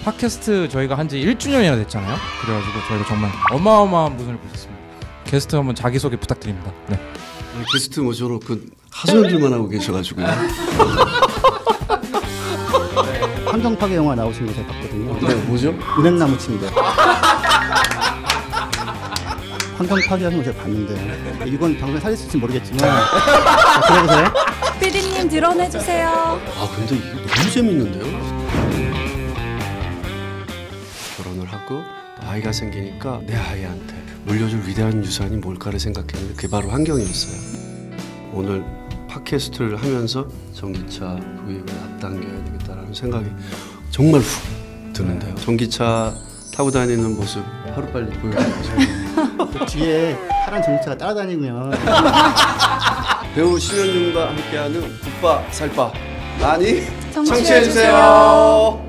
팟캐스트 저희가 한지 1주년이나 됐잖아요. 그래가지고 저희가 정말 어마어마한 분을 모셨습니다. 게스트 한번 자기소개 부탁드립니다. 네. 게스트 모셔로 그 하소연들만 하고 계셔가지고요. 환경 파괴 영화 나오신 거 제가 봤거든요. 네, 뭐죠? 은행나무 침대. 환경 파괴하는 거 제가 봤는데 이건 방송에 살릴 수 있을지 모르겠지만 그래보세요. PD님 드러내주세요. 아 근데 이거 너무 재밌는데요? 결혼을 하고 아이가 생기니까 내 아이한테 물려줄 위대한 유산이 뭘까를 생각했는데 그게 바로 환경이었어요. 오늘 팟캐스트를 하면서 전기차 도입을 앞당겨야 되겠다라는 생각이 정말 훅 드는데요. 전기차 타고 다니는 모습 하루빨리 보여주세요. 그 뒤에 파란 전기차가 따라다니면 배우 심현준과 함께하는 굿바 살바 많이 청취해주세요. 청취해주세요.